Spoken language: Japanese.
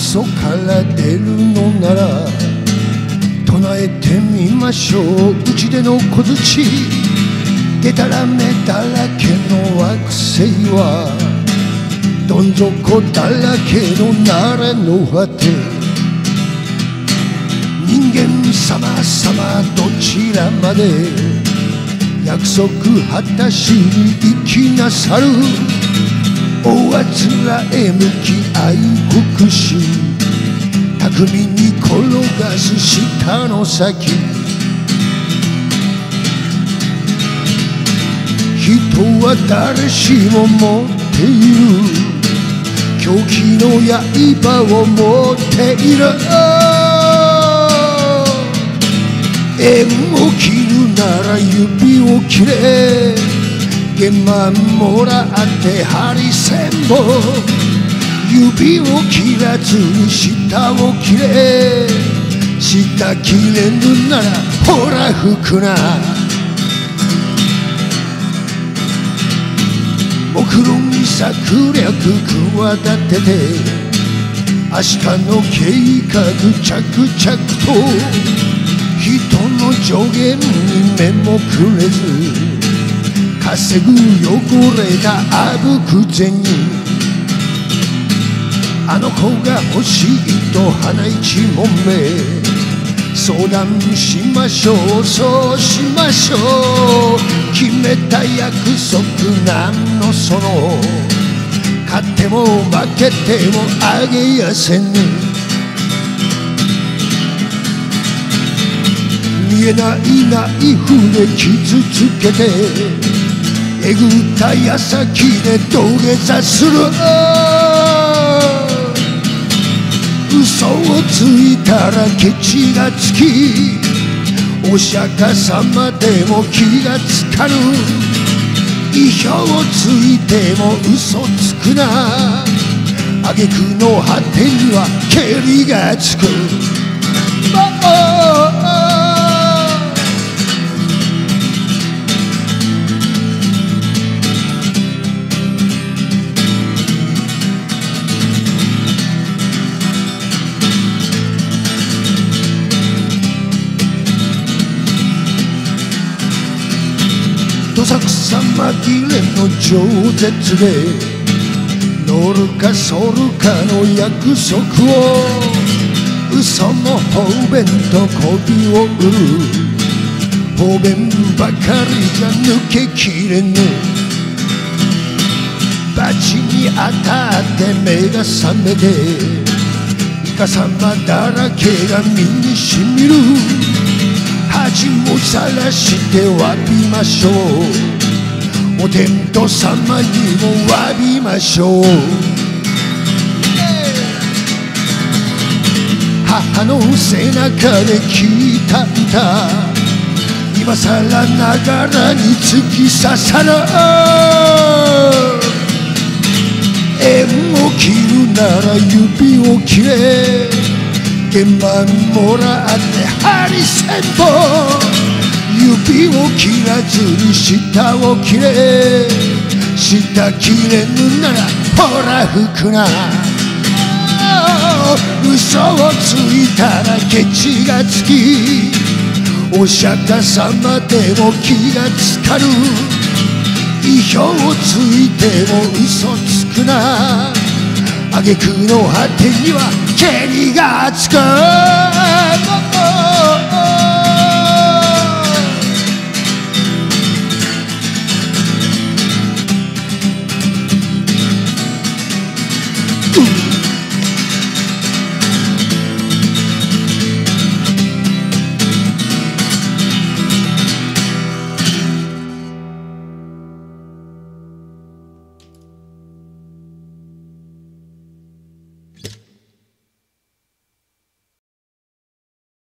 そから出るのなら唱えてみましょう。うちでの小槌でたらめだらけの惑星はどん底だらけの慣れの果て。人間様どちらまで約束果たしに行きなさる。大あつらへ向き愛国し巧みに転がす舌の先。人は誰しも持っている狂気の刃を持っている。縁を切るなら指を切れ。原満もらってハリセンボン。指を切らずに舌を切れ。舌切れぬならほら吹くな。目論に策略企てて明日の計画着々と人の助言に目もくれず稼ぐ汚れたあぶく銭。あの子が欲しいと花一問目相談しましょう。そうしましょう。決めた約束なんのその勝っても負けてもあげやせぬ。見えないナイフで傷つけてえぐった矢先で土下座する。嘘をついたらケチがつきお釈迦様でも気がつかぬ。意表をついても嘘つくな。挙句の果てには蹴りがつく。どさくさ紛れの饒舌で乗るか反るかの約束を嘘も方便と媚びを売る。方便ばかりじゃ抜けきれぬ。罰に当たって目が覚めてイカサマだらけが身にしみる。恥もさらして詫びましょう。お天道様にも詫びましょう。母の背中で聞いた歌今さらながらに突き刺さる。縁を切るなら指を切れ。原満もらってハリセンボン。指を切らずに舌を切れ。舌切れぬならほら吹くな。嘘をついたらケチがつきお釈迦様でも気がつかぬ。意表をついても嘘つくな。挙句の果てには蹴りがつく。